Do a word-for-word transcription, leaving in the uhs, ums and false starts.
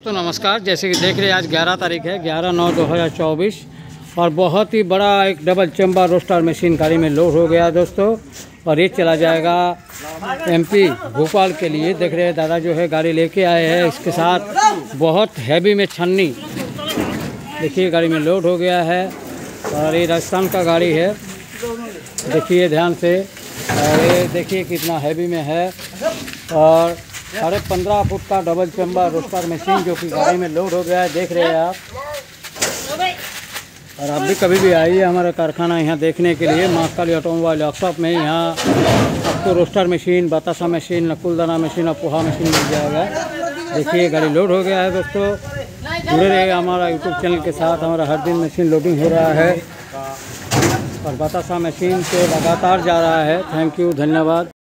तो नमस्कार, जैसे कि देख रहे हैं आज ग्यारह तारीख है, ग्यारह नौ दो हज़ार चौबीस और बहुत ही बड़ा एक डबल चेम्बर रोस्टर मशीन गाड़ी में लोड हो गया दोस्तों। और ये चला जाएगा एमपी भोपाल के लिए। देख रहे हैं दादा जो है गाड़ी लेके आए हैं, इसके साथ बहुत हैवी में छन्नी। देखिए गाड़ी में लोड हो गया है और ये राजस्थान का गाड़ी है, देखिए ध्यान से। और ये देखिए कितना हैवी में है और साढ़े पंद्रह फुट का डबल चेम्बर रोस्टर मशीन जो कि गाड़ी में लोड हो गया है, देख रहे हैं आप। और आप भी कभी भी आइए हमारा कारखाना यहाँ देखने के लिए, महाकाली ऑटोमोबाइल वर्कशॉप में। यहाँ आपको रोस्टर मशीन, बतासा मशीन, नकुलदाना मशीन और पोहा मशीन मिल जाएगा। देखिए गाड़ी लोड हो गया है दोस्तों। जुड़े रहिएगा हमारा यूट्यूब चैनल के साथ, हमारा हर दिन मशीन लोडिंग हो रहा है और बतासा मशीन से लगातार जा रहा है। थैंक यू, धन्यवाद।